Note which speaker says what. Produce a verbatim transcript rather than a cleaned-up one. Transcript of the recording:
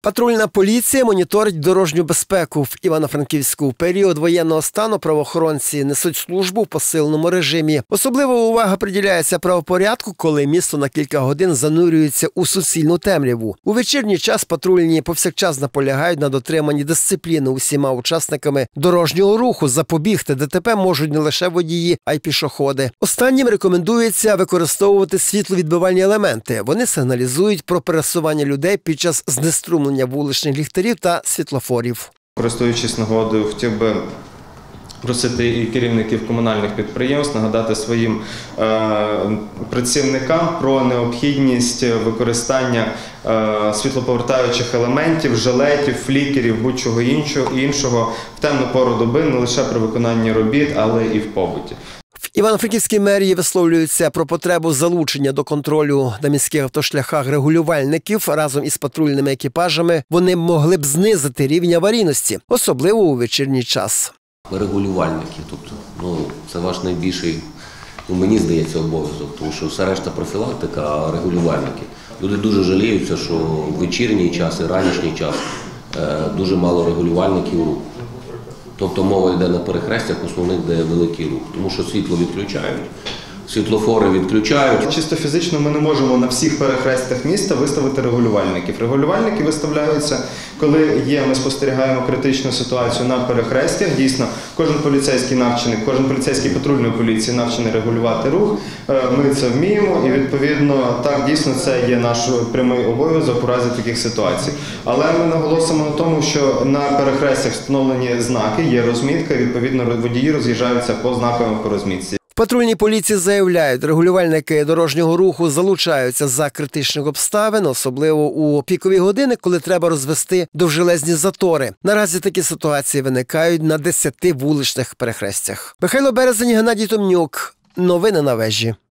Speaker 1: Патрульна поліція моніторить дорожню безпеку. В Івано-Франківську в період воєнного стану правоохоронці несуть службу в посиленому режимі. Особлива увага приділяється правопорядку, коли місто на кілька годин занурюється у суцільну темряву. У вечірній час патрульні повсякчас наполягають на дотриманні дисципліни усіма учасниками дорожнього руху. Запобігти ДТП можуть не лише водії, а й пішоходи. Останнім рекомендується використовувати світловідбивальні елементи. Вони сигналізують про пересування людей під час знеструмлення вуличних ліхтарів та світлофорів.
Speaker 2: Користуючись нагодою, хотів би просити і керівників комунальних підприємств нагадати своїм е, працівникам про необхідність використання е, світлоповертаючих елементів, жилетів, флікерів, будь-чого іншого, іншого в темну пору доби, не лише при виконанні робіт, але і в побуті.
Speaker 1: В Івано-Франківській мерії висловлюються про потребу залучення до контролю на міських автошляхах регулювальників. Разом із патрульними екіпажами вони могли б знизити рівень аварійності, особливо у вечірній час.
Speaker 3: Регулювальники, тобто, ну, це ваш найбільший, ну, мені здається, обов'язок, тому що все решта профілактика, а регулювальники. Люди дуже жаліються, що в вечірній час і ранішній час е, дуже мало регулювальників руху. Тобто мова йде на перехрестях основних, де великий рух, тому що світло відключають, світлофори відключають.
Speaker 2: Чисто фізично ми не можемо на всіх перехрестях міста виставити регулювальників. Регулювальники виставляються, коли є, ми спостерігаємо критичну ситуацію на перехрестях. Дійсно, кожен поліцейський навчений, кожен поліцейський патрульної поліції навчений регулювати рух. Ми це вміємо і, відповідно, так, дійсно, це є наш прямий обов'язок у разі таких ситуацій. Але ми наголосимо на тому, що на перехрестях встановлені знаки, є розмітка, і, відповідно, водії роз'їжджаються по знакам по розмітці.
Speaker 1: В патрульній поліції заявляють, регулювальники дорожнього руху залучаються за критичних обставин, особливо у пікові години, коли треба розвести довжелезні затори. Наразі такі ситуації виникають на десяти вуличних перехрестях. Михайло Березень, Геннадій Томнюк. Новини на вежі.